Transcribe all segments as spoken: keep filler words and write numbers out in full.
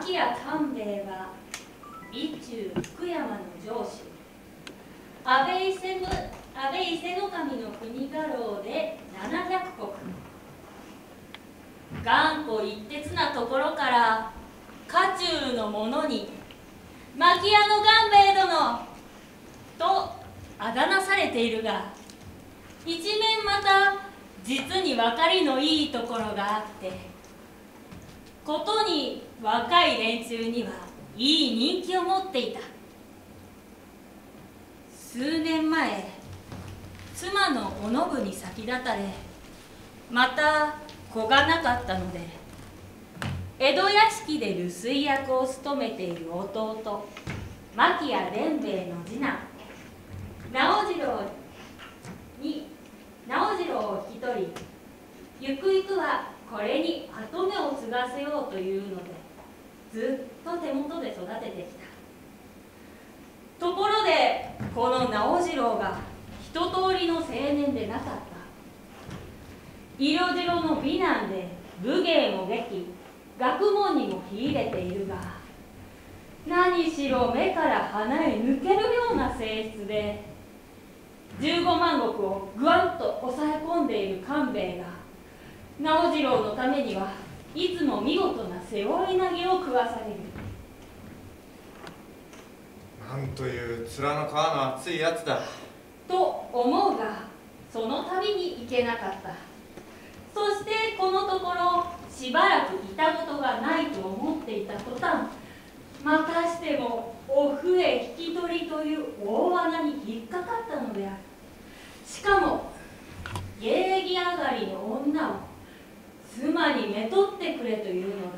牧谷官兵衛は備中福山の城主安倍伊勢の安倍伊勢守の国家老でななひゃくこく、頑固一徹なところから家中の者に牧谷の官兵衛殿とあだ名されているが、一面また実に分かりのいいところがあって、ことに若い連中にはいい人気を持っていた。数年前、妻のおのぶに先立たれ、また子がなかったので、江戸屋敷で留守居役を務めている弟牧谷伝兵衛の次男直次郎に直次郎を引き取り、ゆくゆくはこれに跡目を継がせようというので、ずっと手元で育ててきた。ところでこの直次郎が一通りの青年でなかった。色白の美男で武芸もでき、学問にも秀でているが、何しろ目から鼻へ抜けるような性質で、十五万石をぐわっと抑え込んでいる官兵衛が直次郎のためにはいつも見事な背負い投げを食わされる。 なんという面の皮の厚いやつだと思うが、その度に行けなかった。そしてこのところしばらくいたことがないと思っていた途端、またしてもお笛引き取りという大罠に引っかかったのである。しかも芸妓上がりの女を妻にめとってくれというのだ。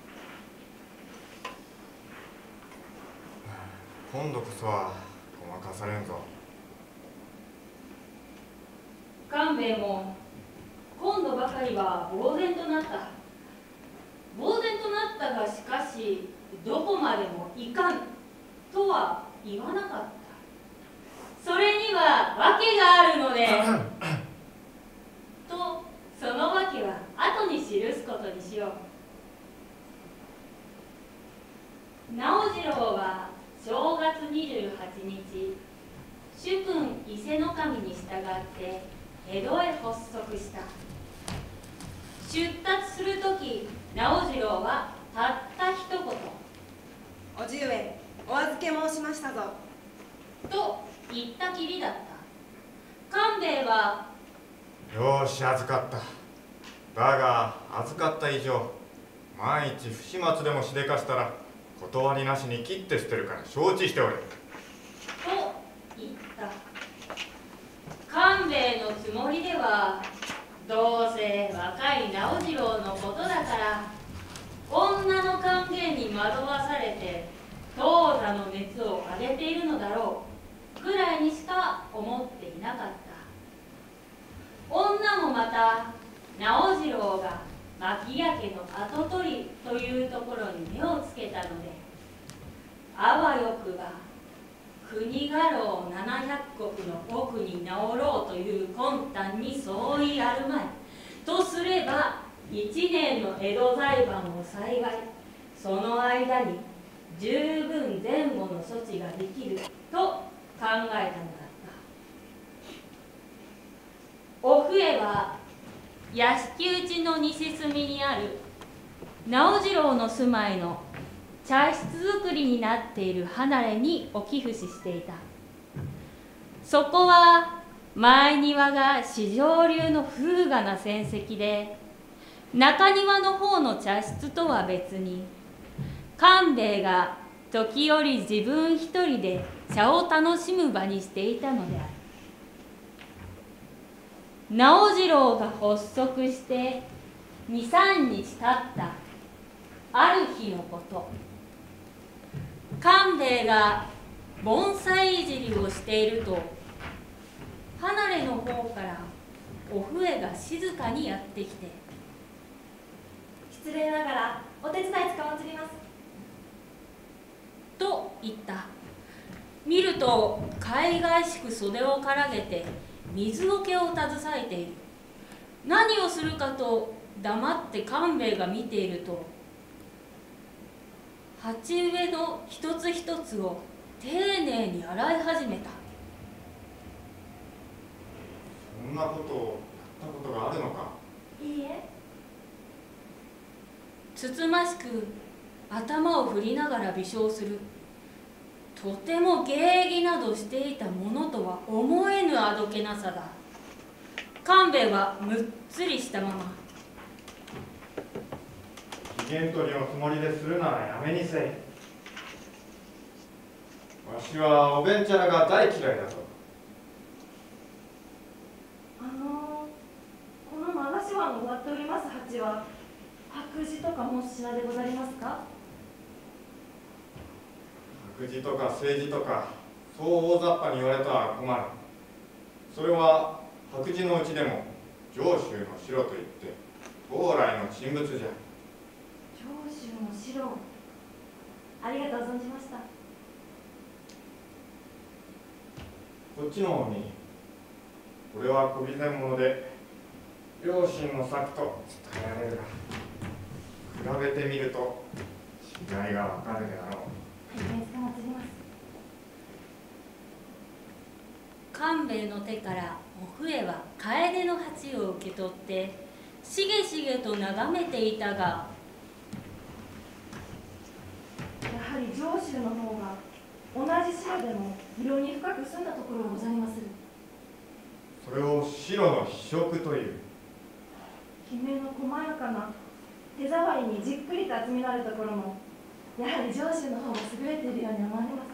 今度こそはごまかされんぞ。 官兵衛も今度ばかりは呆然となった。呆然となったが、しかしどこまでもいかんとは言わなかった。それには訳があるのでと、その訳は後に記すことにしよう。直次郎は正月にじゅうはちにち、主君伊勢守に従って江戸へ発足した。出立するとき、直次郎はたった一言、 おじ上、お預け申しましたぞと言ったきりだった。官兵衛は、 よーし預かった。だが預かった以上、万一不始末でもしでかしたら断りなしに切って捨てるから承知しておれ。と言った。官兵衛のつもりでは、どうせ若い直次郎のことだから女の還元に惑わされて当座の熱を上げているのだろうぐらいにしか思っていなかった。女もまた直次郎が牧谷家の跡取りというところに目をつけたので、あわよくば国家老ななひゃくこくの奥に直ろうという魂胆に相違あるまいとすれば、一年の江戸裁判を幸い、その間に十分前後の措置ができると考えたのだった。お笛は屋敷内の西隅にある直次郎の住まいの茶室造りになっている離れに置き伏ししていた。そこは前庭が四条流の風雅な戦績で、中庭の方の茶室とは別に官兵衛が時折自分一人で茶を楽しむ場にしていたのである。直次郎が発足して二三日経ったある日のこと、官兵衛が盆栽いじりをしていると、離れの方からお笛が静かにやってきて、 失礼ながらお手伝いつかまつりますと言った。見ると海外しく袖をからげて水桶を携えている。何をするかと黙って官兵衛が見ていると、 鉢植えの一つ一つを丁寧に洗い始めた。 そんなことをやったことがあるのか。 いいえ。 つつましく頭を振りながら微笑する。とても芸儀などしていたものとは思えぬあどけなさだ。勘兵衛はむっつりしたまま。 機嫌取りのつもりでするならやめにせい。わしはおべんちゃらが大嫌いだぞ。 あのこの流し湾の植わっております鉢は白磁とか申す品でござりますか？ 白磁とか政治とかそう大雑把に言われたら困る。それは白磁のうちでも上州の城といって蓬莱の神仏じゃ。 上州の城、ありがとう存じました。 こっちの方にこれは小備前物で両親の策と伝えられるが、比べてみると違いがわかるであろう。 大変つかまつります。 勘兵衛の手からお笛は楓の鉢を受け取ってしげしげと眺めていたが、 やはり上州の方が同じ城でも色に深く澄んだところがございまする。 それを白の非色という。 きめの細やかな手触りにじっくりと集められるところもやはり上州の方が優れているように思われます。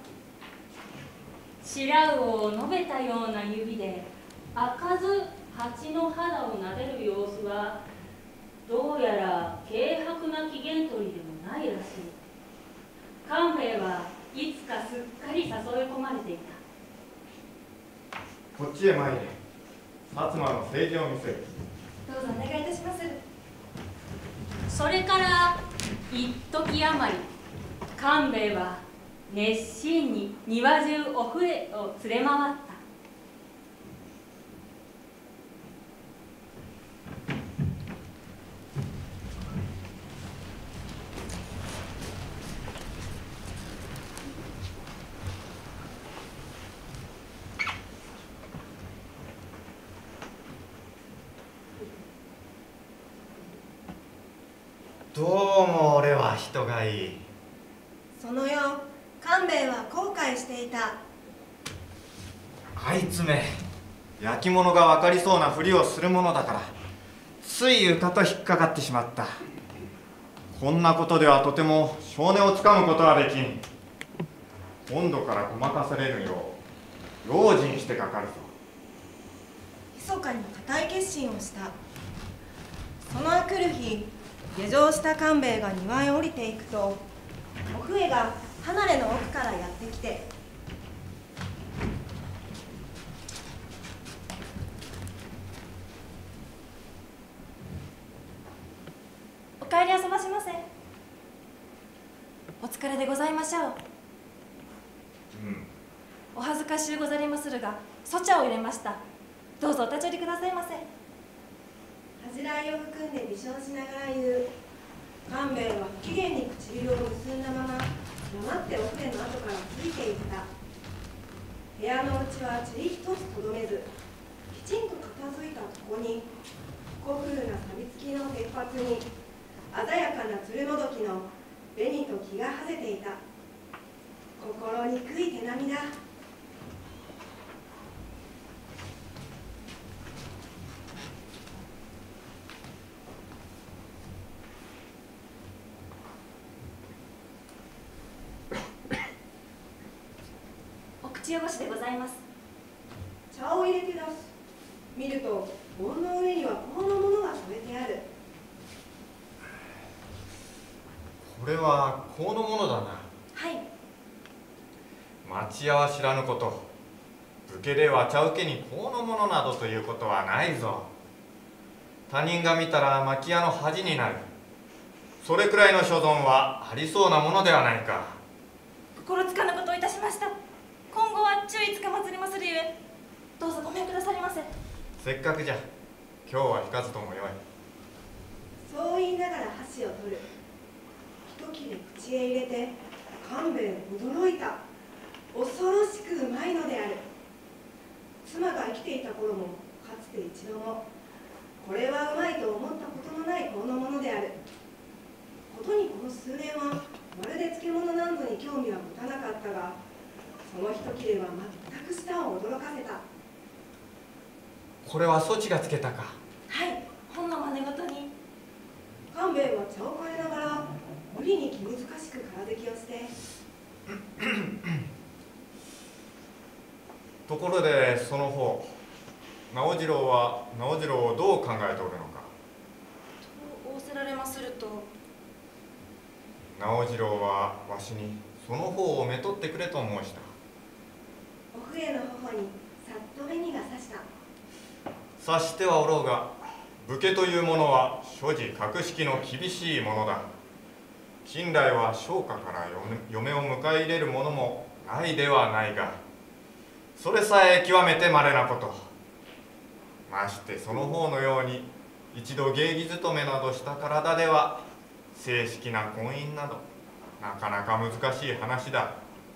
白魚を述べたような指で開かず鉢の肌を撫でる様子はどうやら軽薄な機嫌取りでもないらしい。勘兵衛はいつかすっかり誘い込まれていた。 こっちへ参れ。薩摩の政治を見せる。 どうぞお願いいたします。 それから一時余り勘兵衛は熱心に庭中お笛を連れ回った。 どうも俺は人がいい。 その夜勘兵衛は後悔していた。 あいつめ焼き物が分かりそうなふりをするものだからつい床と引っかかってしまった。こんなことではとても性根をつかむことはできん。今度からごまかされぬよう用心してかかるぞ。 密かに固い決心をした。そのあくる日、下城した勘兵衛が庭へ降りていくと、お笛が離れの奥からやってきて、 お帰りあそばしませ。お疲れでございましょう。 うん。 お恥ずかしゅうござりまするが、そ茶を入れました。どうぞお立ち寄りくださいませ。 恥じらいを含んで微笑しながら言う。勘兵衛は不機嫌に唇を結んだまま黙ってお船の後からついていった。部屋の内はちり一つとどめず、きちんと片付いたここに古風な錆びつきの鉄髪に鮮やかなつるもどきの紅と気がはぜていた。心にくい手並みだ。 口汚しでございます。 茶を入れて出す。見ると盆の上には香のものが添えてある。 これは香のものだな。 はい。 町屋は知らぬこと。武家では茶受けに香のものなどということはないぞ。他人が見たら町屋の恥になる。それくらいの所存はありそうなものではないか。 心つかぬことをいたしました。今後は注意つかまつりまするゆえ、どうぞごめんくださりませ。 せっかくじゃ、今日は引かずともよい。 そう言いながら箸を取る。 一切れ口へ入れて勘兵衛驚いた。恐ろしくうまいのである。妻が生きていた頃もかつて一度もこれはうまいと思ったことのないこのものである。ことにこの数年はまるで漬物などに興味は持たなかったが、その一切れは全く舌を驚かせた。 これはそちがつけたか。 はい、本の真似事に。 勘兵衛は茶を変えながら無理に気難しく空できをしてところでその方、直次郎は直次郎をどう考えておるのか。 と仰せられますると、 直次郎はわしにその方をめとってくれと申した。 お笛の頬にさっと紅がさした。 察してはおろうが、武家というものは所持格式の厳しいものだ。近来は商家から嫁を迎え入れるものもないではないが、それさえ極めて稀なこと。ましてその方のように一度芸妓勤めなどした体では正式な婚姻などなかなか難しい話だ。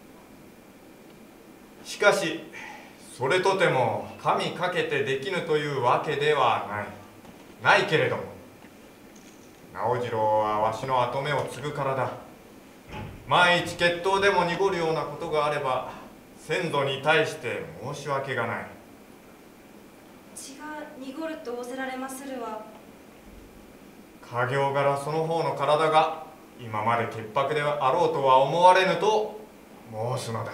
しかしそれとても神かけてできぬというわけではないないけれども、直次郎はわしの跡目を継ぐからだ。万一血統でも濁るようなことがあれば先祖に対して申し訳がない。 血が濁ると仰せられまするは、 家業柄その方の体が今まで潔白であろうとは思われぬと申すのだ。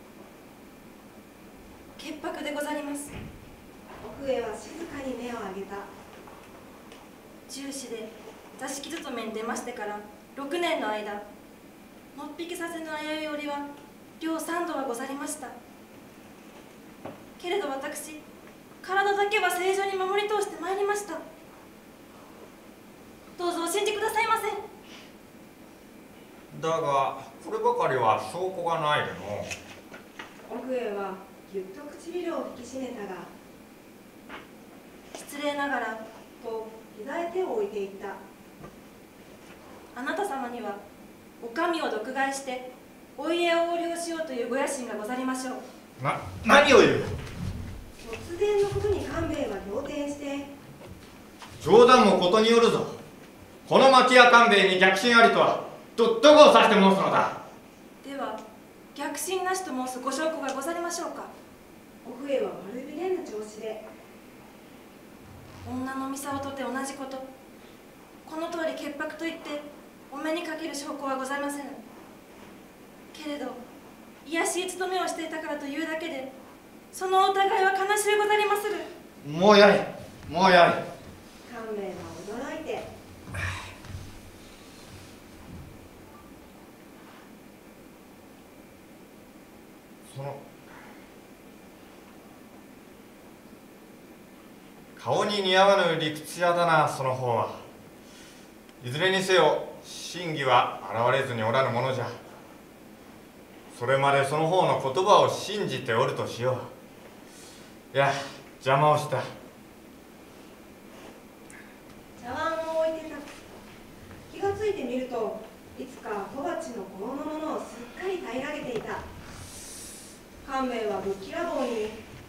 潔白でござります。 お笛は静かに目を上げた。 重視で座敷勤めに出ましてからろくねんの間、のっぴきさせぬ危うい折は両三度はござりました。けれど私、体だけは正常に守り通してまいりました。どうぞお信じくださいませ。 だがこればかりは証拠がないでの。 お笛はぎゅっと唇を引き締めたが、 失礼ながらと膝へ手を置いていった。 あなた様にはお上を独害してお家を横領しようというご野心がござりましょう。 な何を言う。 突然のことに勘兵衛は仰天して、 冗談もことによるぞ。この町屋勘兵衛に逆心ありとはどどこを指して申すのだ。 では逆心なしと申すご証拠がござりましょうか。 お笛は悪びれぬ調子で、 女の操とて同じこと、この通り潔白と言ってお目にかける証拠はございませぬ。けれど卑しい務めをしていたからというだけで、そのお互いは悲しゅうござりまする。 もうやいもうやい。 勘兵衛は驚いて、 その顔に似合わぬ理屈屋だな、その方は。いずれにせよ真偽は現れずにおらぬものじゃ。それまでその方の言葉を信じておるとしよう。いや邪魔をした。 茶碗を置いてた。気がついてみると、いつか小鉢の香のものをすっかり平らげていた。勘兵衛はぶっきらぼうに、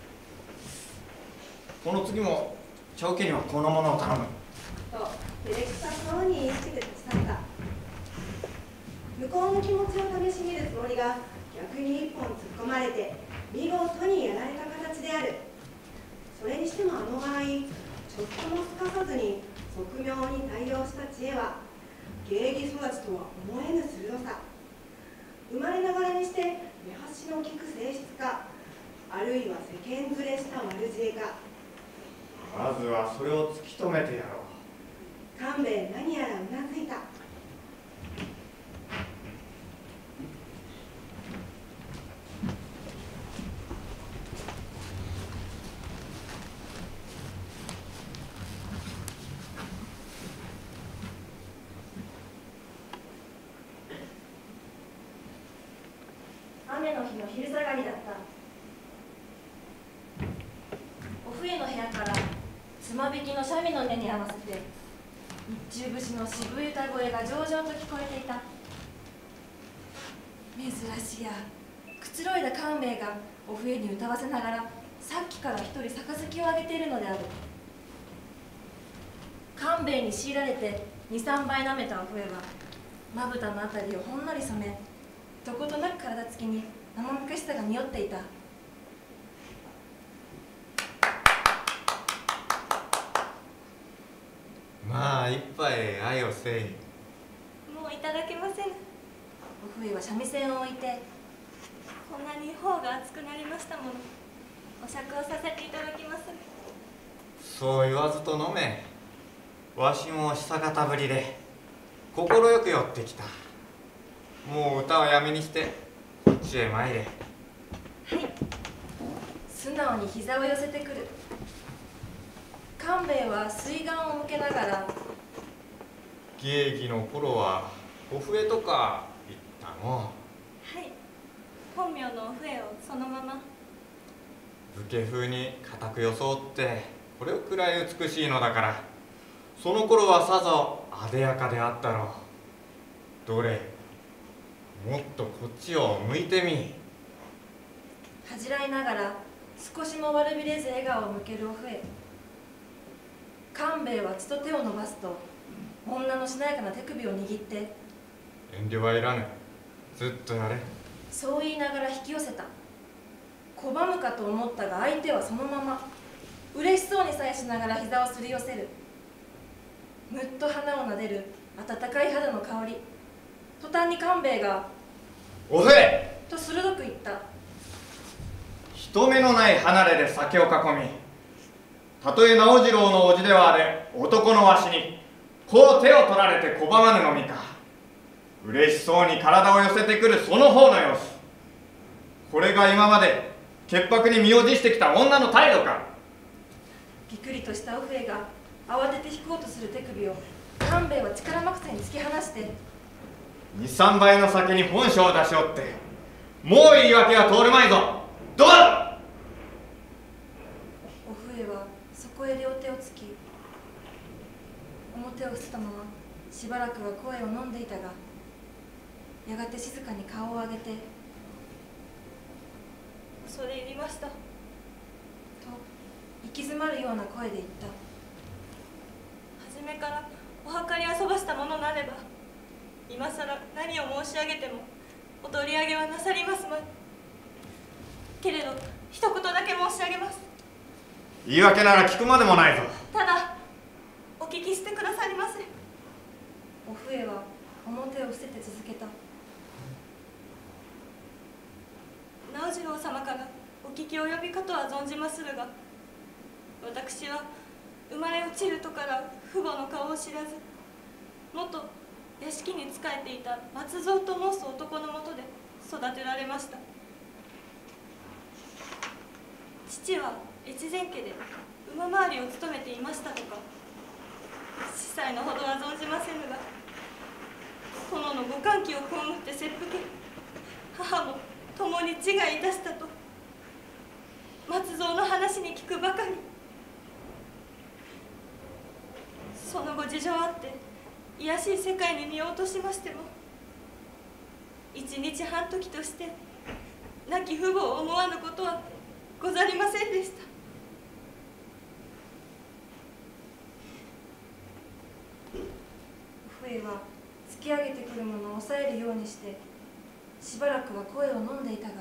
この次も長家にはこのものを頼むと照れくさそうに言いつけて立ち去った。向こうの気持ちを試し見るつもりが、逆に一本突っ込まれて見事にやられた形である。それにしてもあの場合、ちょっともすかさずに側妙に対応した知恵は、芸妓育ちとは思えぬ鋭さ。生まれながらにして目端の利く性質か、あるいは世間ずれした悪知恵か。 まずはそれを突き止めてやろう。 勘兵衛何やらうなずいた。 雨の日の昼下がりだった。お冬の部屋からつまびきの三味の音に合わせて日中節の渋い歌声が上々と聞こえていた。 珍しや。くつろいだ官兵衛がお笛に歌わせながらさっきから一人杯をあげているのである。官兵衛に強いられて二三杯舐めたお笛はまぶたのあたりをほんのり染め、どことなく体つきに生むかしさが匂っていた。 まあ一杯愛をせい。 もういただけませぬ。 お笛は三味線を置いて、 こんなに頬が熱くなりましたもの。お酌をさせていただきます。 そう言わずと飲め。わしも久方ぶりで快く寄ってきた。もう歌はやめにしてこっちへ参れ。 はい。素直に膝を寄せてくる。官兵衛は水眼を向けながら、 芸妓の頃はお笛とか言ったの。 はい。本名のお笛をそのまま。 武家風に固く装ってこれくらい美しいのだから、その頃はさぞあでやかであったろう。どれ、もっとこっちを向いてみ。 恥じらいながら少しも悪びれず笑顔を向けるお笛。官兵衛は血と手を伸ばすと女のしなやかな手首を握って、 遠慮はいらぬ、ずっとやれ。 そう言いながら引き寄せた。拒むかと思ったが相手はそのまま嬉しそうにさえしながら膝をすり寄せる。むっと鼻をなでる温かい肌の香り。途端に官兵衛が 「お笛!」 と鋭く言った。 人目のない離れで酒を囲み、たとえ直次郎の叔父ではあれ男のわしにこう手を取られて拒まぬのみか。嬉しそうに体を寄せてくるその方の様子、これが今まで潔白に身を辞してきた女の態度か。 ぎくりとしたお笛が慌てて引こうとする手首を官兵衛は力まくせに突き放して、 二三杯の酒に本性を出しおってもう言い訳は通るまいぞ。どうだ。 お笛はそこへ両手をつき、表を伏せたまましばらくは声を飲んでいたが、やがて静かに顔を上げて、 恐れ入りました。と息詰まるような声で言った。 初めからお計り遊ばしたものなれば、今さら何を申し上げてもお取り上げはなさりますまい。けれど一言だけ申し上げます。 言い訳なら聞くまでもないぞ。 ただお聞きしてくださりませ。 お笛は表を伏せて続けた。 直次郎様からお聞き及びかとは存じまするが、私は生まれ落ちるとから父母の顔を知らず、元屋敷に仕えていた松蔵と申す男のもとで育てられました。父は越前家で馬回りを務めていましたとか、司祭のほどは存じませぬが、殿のご歓喜を被って切腹、母も共に自害いたしたと松蔵の話に聞くばかり。その後事情あって卑しい世界に身を落としましても、一日半時として亡き父母を思わぬことはござりませんでした。 お笛は突き上げてくるものを抑えるようにしてしばらくは声を飲んでいたが、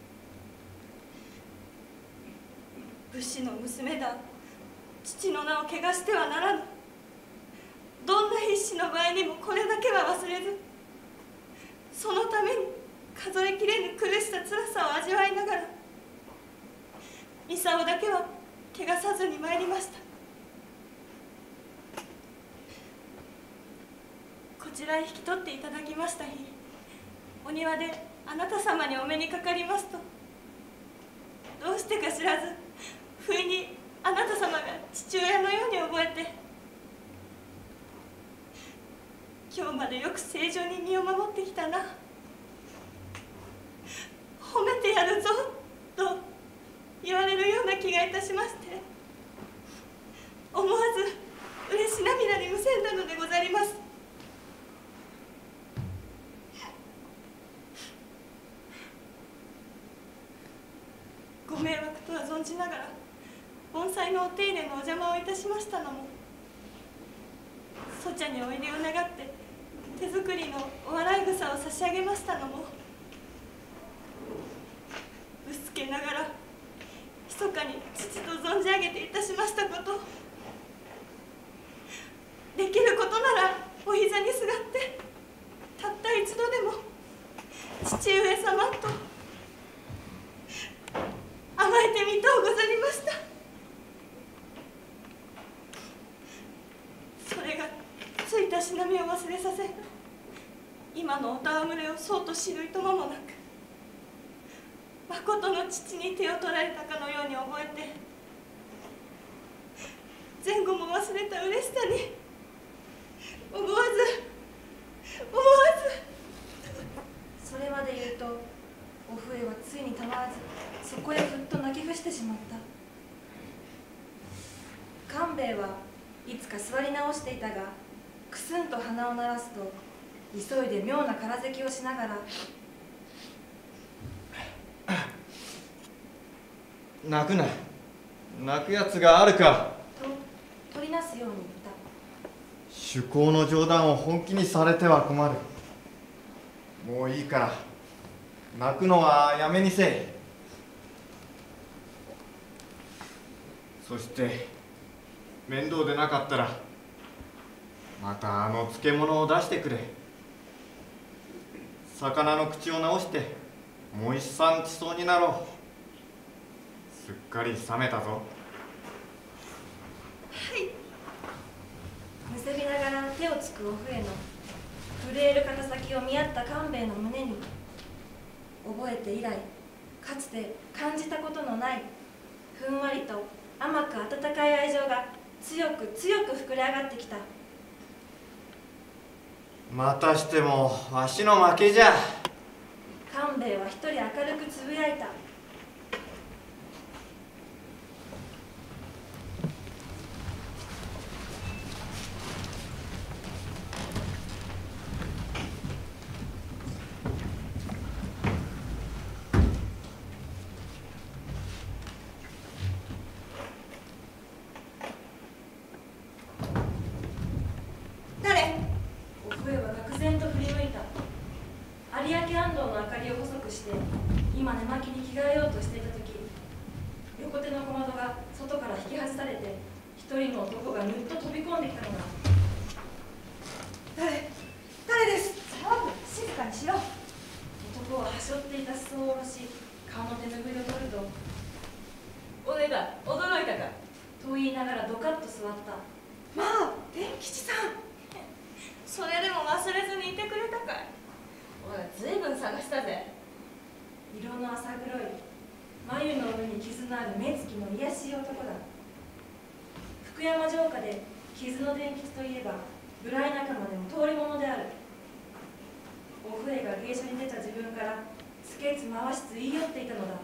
武士の娘だ、父の名を汚してはならぬ。どんな必死の場合にもこれだけは忘れず、そのために数えきれぬ苦しさ辛さを味わいながら、操だけは汚さずに参りました。こちらへ引き取っていただきました日、お庭であなた様にお目にかかりますと、どうしてか知らず不意にあなた様が父親のように覚えて、今日までよく正常に身を守ってきたな、褒めてやるぞと言われるような気がいたしまして、思わず嬉し涙にむせんだのでござります。 ご迷惑とは存じながら盆栽のお手入れのお邪魔をいたしましたのも、そちゃにお入りを願って手作りのお笑い草を差し上げましたのも、ぶつけながら密かに父と存じ上げていたしましたこと、できることならお膝にすがってたった一度でも父上様と甘えてみとうござりました。それがついたしなみを忘れさせ、今のお戯れをそうと知るいとまもなく、まことの父に手を取られたかのように覚えて、前後も忘れた嬉しさに思わず思わず。 それまで言うとお笛はついにたまらずそこへふっと泣き伏してしまった。官兵衛はいつか座り直していたが、くすんと鼻を鳴らすと急いで妙な空咳をしながら、 泣くな。泣くやつがあるか。 と取りなすように言った。 趣向の冗談を本気にされては困る。もういいから泣くのはやめにせい。そして面倒でなかったらまたあの漬物を出してくれ。魚の口を直してもう一産地そうになろう。すっかり冷めたぞ。 はい。むせびながら手をつくお笛の震える肩先を見合った官兵衛の胸に、覚えて以来かつて感じたことのないふんわりと甘く温かい愛情が強く強く膨れ上がってきた。 またしてもわしの負けじゃ。 官兵衛は一人明るくつぶやいた。今寝巻きに着替えようとしていた時、横手の小窓が外から引き外されて一人の男がぬっと飛び込んできたのだ。 誰誰です。 騒ぐ、静かにしろ。男ははしょっていた裾を下ろし、顔の手ぬぐいを取ると、 おねだ、驚いたかと言いながらドカッと座った。 まあ天吉さん、 それでも忘れずにいてくれたかい。 おい、ずいぶん探したぜ。 色の浅黒い眉の上に傷のある目つきの癒やしい男だ。福山城下で傷の伝吉といえば無頼仲間でも通り者である。お笛が芸者に出た自分からつけつ回しつ言い寄っていたのだ。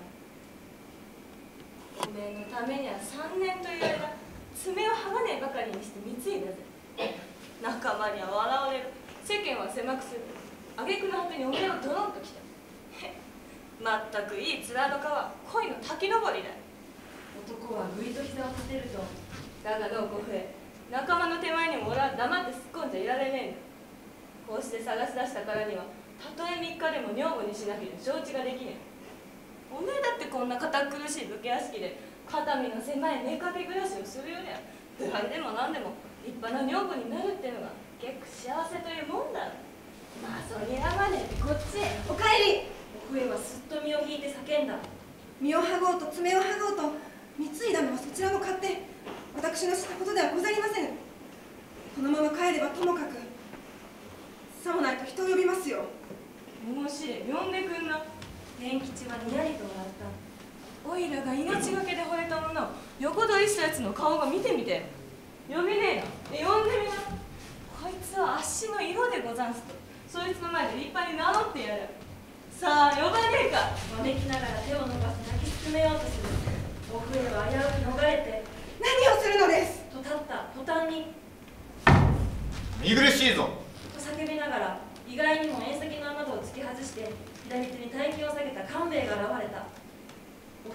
おめえのためには三年という間爪を剥がねえばかりにして貢いだぜ。仲間には笑われる、世間は狭くする。挙句の果てにおめえをドロンときた。まったくいい面の皮、恋の滝登りだ。 男はぐいと膝を立てると、 だがのう小笛、仲間の手前にも俺は黙って突っ込んじゃいられねえんだ。こうして探し出したからにはたとえみっかでも女房にしなければ承知ができねえ。おめえだってこんな堅苦しい武家屋敷で肩身の狭い妾暮らしをするよりは不敗でも何でも立派な女房になるってのが結構幸せというもんだ。まあそりゃまねこっちへ。 おかえり。 お笛はすっと身を引いて叫んだ。 身を剥ごうと爪を剥ごうと貢いだのはそちらの勝手。私のしたことではござりません。このまま帰ればともかく、さもないと人を呼びますよ。 面白い、呼んでくんな。 天吉はにやりと笑った。 おいらが命がけで惚れた女を横取りしたやつの顔が見てみて。呼びねえな。呼んでみな。こいつはあっしの色でござんすと、そいつの前で立派に名乗ってやる。さあ呼ばねえか。 わめきながら手を伸ばし泣き進めようとする。お笛は危うく逃れて、 何をするのです。 と立った途端に、 見苦しいぞ。 と叫びながら意外にも縁先の雨戸を突き外して左手に大金を下げた官兵衛が現れた。お笛は微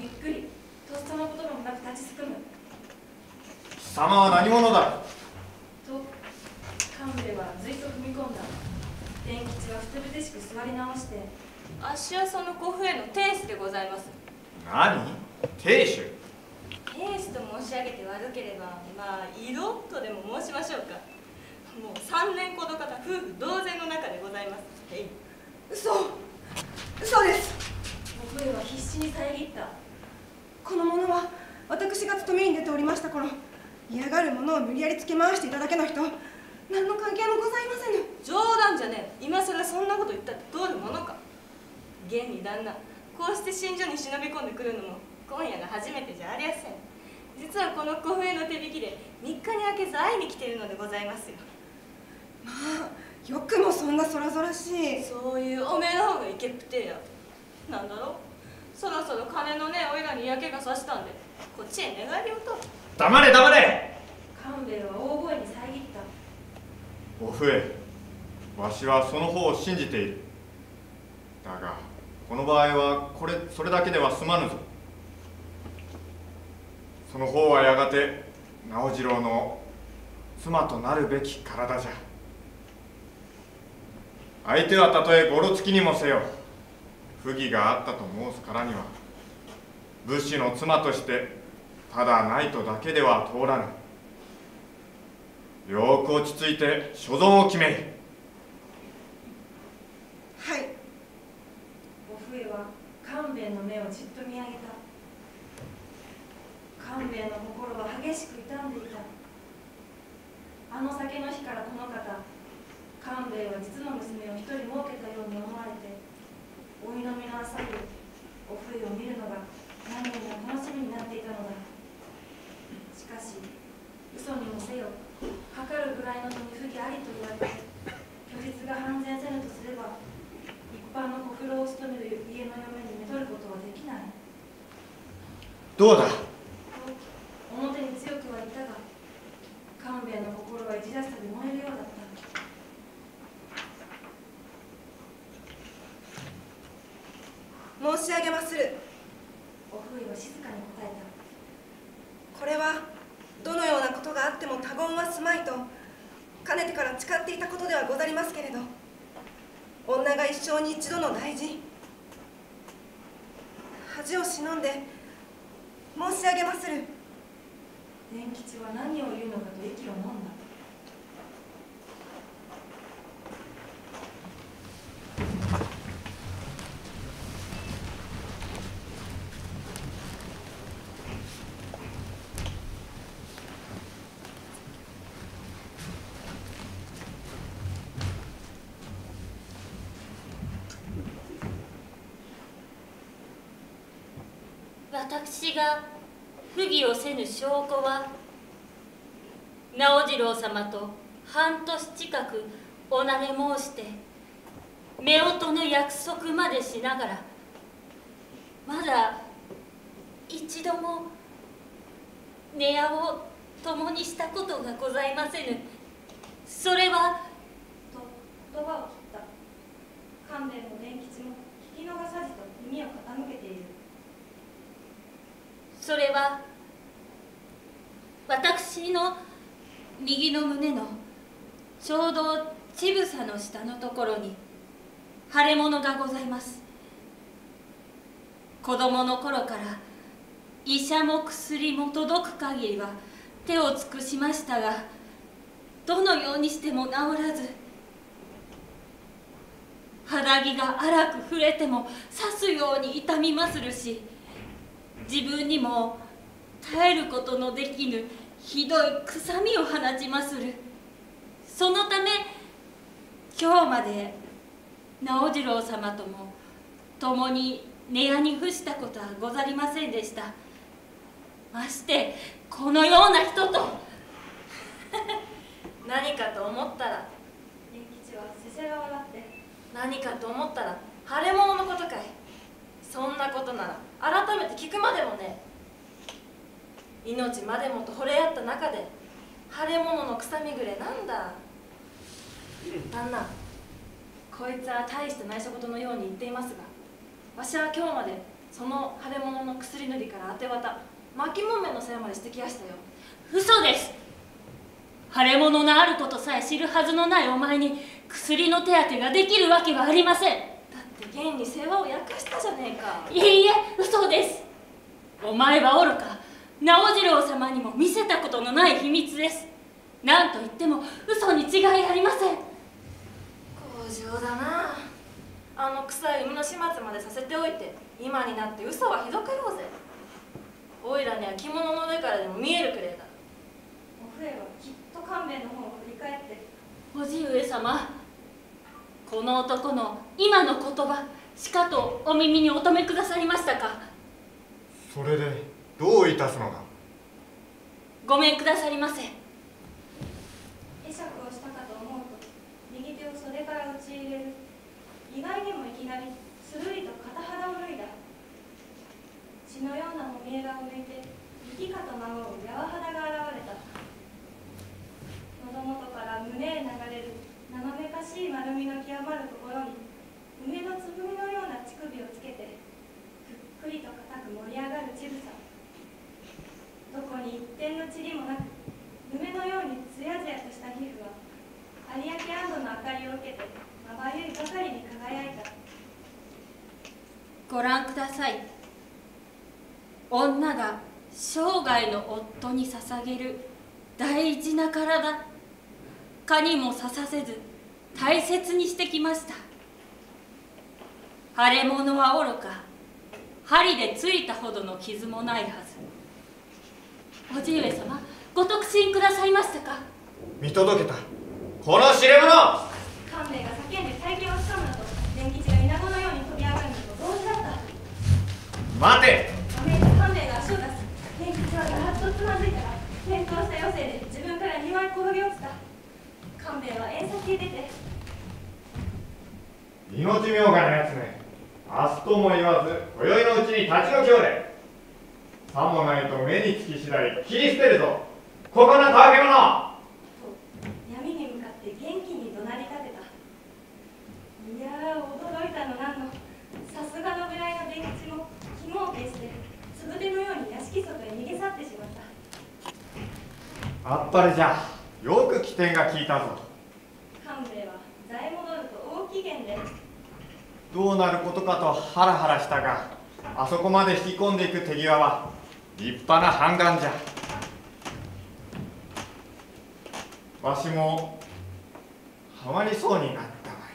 びっくり、とっさのこともなく立ちすくむ。 貴様は何者だ。 と勘兵衛はずいと踏み込んだ。伝吉はふてぶてしく座り直して、 あっしはその甲府への天使でございます。 何、亭主。 天使と申し上げて悪ければ、まあ色とでも申しましょうか。もう三年この方、夫婦同然の中でございます。えい。 嘘嘘です。 お笛は必死に遮った。 この者は私が勤めに出ておりました頃、嫌がる者を無理やりつけ回していただけの人、何の関係もございませぬ。 冗談じゃねえ。今更そんなこと言ったって通るものか。現に旦那、こうして寝所に忍び込んでくるのも今夜が初めてじゃありやせん。実はこの小笛の手引きで三日に空けず会いに来ているのでございますよ。 まあ、よくもそんなそらぞらしい。 そういうおめえの方がいけっぷてえや。なんだろう、そろそろ金のねえおいらに嫌気がさしたんで、こっちへ寝返りをと。 黙れ黙れ。 勘兵衛は大声に遮った。 お笛、わしはその方を信じている。だがこの場合はこれそれだけでは済まぬぞ。その方はやがて直次郎の妻となるべき体じゃ。相手はたとえゴロつきにもせよ、不義があったと申すからには武士の妻としてただないとだけでは通らぬ。よく落ち着いて所存を決めい。 はい。 お笛は勘兵衛の目をじっと見上げた。勘兵衛の心は激しく痛んでいた。あの酒の日からこの方、勘兵衛は実の娘を一人設けたように思われて、お祈みの朝日お笛を見るのが何よりも楽しみになっていたのだ。しかし嘘にもせよ、かかるぐらいの手に不義ありと言われて、虚実が判然せぬとすれば、一般の小風呂を務める家の嫁にめとることはできない。 どうだ。 表に強くは言ったが、勘兵衛の心は一らしさで燃えるようだった。 申し上げまする。 お笛は静かに答えた。 これはどのようなことがあっても他言はすまいとかねてから誓っていたことではござりますけれど、女が一生に一度の大事、恥を忍んで申し上げまする。 伝吉は何を言うのかと息を飲んだ。 私が不義をせぬ証拠は、直次郎様と半年近くおなれ申して夫婦の約束までしながら、まだ一度も寝屋を共にしたことがございませぬ。それはと言葉を切った。勘兵衛も伝吉も聞き逃さずと耳を傾けている。 それは私の右の胸のちょうど乳房の下のところに腫れ物がございます。子供の頃から医者も薬も届く限りは手を尽くしましたが、どのようにしても治らず、肌着が荒く触れても刺すように痛みまするし、自分にも耐えることのできぬひどい臭みを放ちまする。そのため今日まで直次郎様とも共に寝屋に伏したことはござりませんでした。ましてこのような人と何かと思ったら、 伝吉はせせが笑って、 何かと思ったら腫れ物のことかい。そんなことなら改めて聞くまでもね。命までもと惚れ合った中で腫れ物の臭みぐれなんだ。旦那、こいつは大して内緒事のように言っていますが、わしは今日までその腫れ物の薬塗りから当て綿、巻きもんめの世話までしてきやしたよ。 嘘です。腫れ物のあることさえ知るはずのないお前に薬の手当てができるわけはありません。 だって現に世話を焼かしたじゃねえか。 いいえ、嘘です。お前は愚か、直次郎様にも見せたことのない秘密です。何と言っても嘘に違いありません。 強情だな。あの臭い海の始末までさせておいて、今になって嘘はひどかろうぜ。おいらには着物の上からでも見えるくれえだ。 お笛はきっと勘兵衛の方を振り返って、 叔父上様、この男の今の言葉しかとお耳にお留めくださりましたか。 それでどういたすのだ。 ごめんくださりませ。 会釈をしたかと思うと右手を袖から打ち入れる。意外にもいきなりするりと片肌を脱いだ。血のようなもみえが向いて息かとまごう柔肌が現れた。喉元から胸へ流れる生めかしい丸みの極まるところに梅のつぶみのような乳首をつけてぷっくりと固く盛り上がる乳房。どこに一点の塵もなく梅のようにつやつやとした皮膚は有明安堵の明かりを受けてまばゆいばかりに輝いた。 ご覧ください。女が生涯の夫に捧げる大事な体、蚊にも刺させず大切にしてきました。腫れ物はおろか、針でついたほどの傷もないはず。叔父上様、ご特進くださいましたか。 見届けた。この知れ者。 勘兵衛が叫んで大金をつかむなと伝吉が稲子のように飛び上がるのと同時だった。 待て。 アメリカ勘兵衛が足を出す。伝吉はガラッとつまずいたが転倒した余生で自分から庭へ転げ落ちた。勘兵衛は縁先へ出て、 命妙がのやつめ、明日とも言わず今宵のうちに立ち退きおれ。さもないと目につき次第切り捨てるぞ。ここなたわけ者。 闇に向かって元気に怒鳴り立てた。いやー、驚いたのなんの。さすがのぐらいの伝吉も肝を消してつぶてのように屋敷外へ逃げ去ってしまった。 あっぱれじゃ。よく機転が効いたぞ。 勘兵衛は座へ戻ると大機嫌で、 どうなることかとハラハラしたが、あそこまで引き込んでいく手際は立派な判官じゃ。わしもハマりそうになったわい。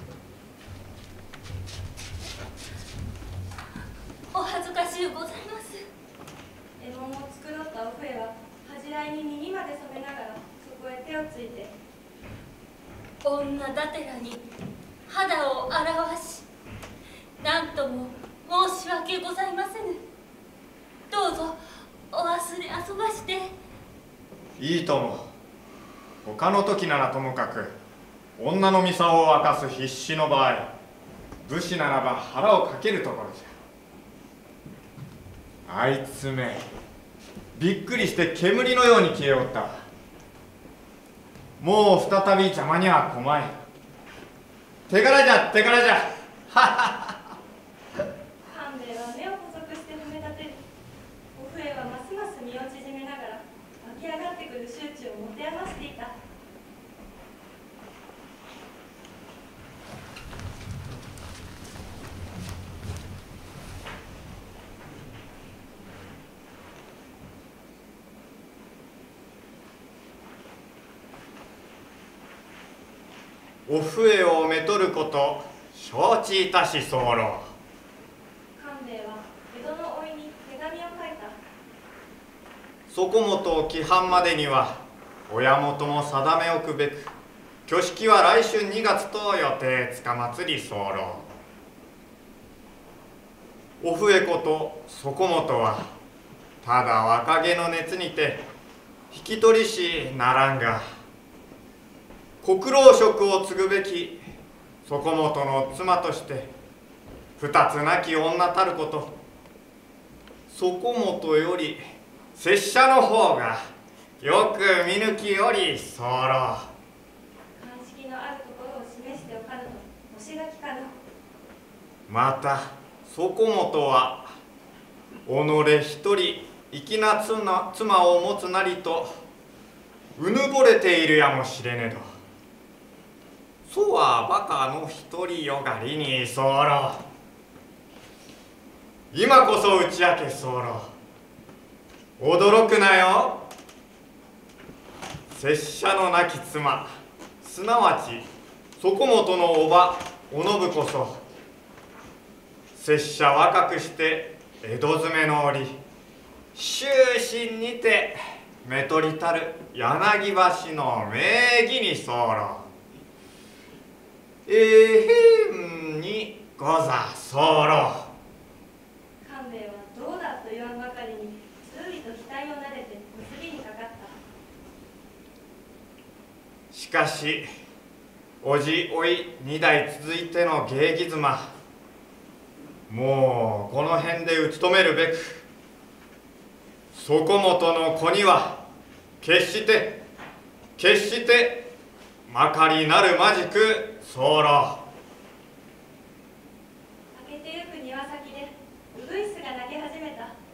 お恥ずかしゅうございます。 獲物を繕ったお笛は恥じらいに耳まで染めながらそこへ手をついて、 女だてらに肌を表し、何とも申し訳ございませぬ。どうぞお忘れあそばして。 いいとも。他の時ならともかく女の見竿を明かす必死の場合、武士ならば腹をかけるところじゃ。あいつめびっくりして煙のように消えおったわ。もう再び邪魔には来まい。手柄じゃ手柄じゃ。 勘兵衛は目を細くして褒め立てる。お笛はますます身を縮めながら湧き上がってくる周知を持て余していた。 お笛をめとること承知いたし候。 勘兵衛は江戸の甥に手紙を書いた。 そこもと規範までには親元も定めおくべく、挙式は来春にがつと予定つかまつり候。お笛ことそこもとはただ若気の熱にて引き取りしならんが、国老職を継ぐべきそこもとの妻として二つなき女たること、そこもとより拙者の方がよく見抜きより候。 鑑識のあるところを示しておかぬと星がきかぬ。 またそこもとは一人粋な妻妻を持つなりとうぬぼれているやもしれねど、そうはバカの一人よがりに候。今こそ打ち明け候。驚くなよ。拙者の亡き妻、すなわちそこもとの叔母おのぶこそ、拙者若くして江戸詰めの折、終身にてめとりたる柳橋の名義に候。えへんにござ候。 官兵衛はどうだと言わんばかりについと額をなでて結びにかかった。 しかしおじおいに代続いての芸妓妻、もうこの辺で打ち止めるべく、そこもとの子には決して決してまかりなるまじく候。 明けてゆく庭先でウグイスが鳴き始めた。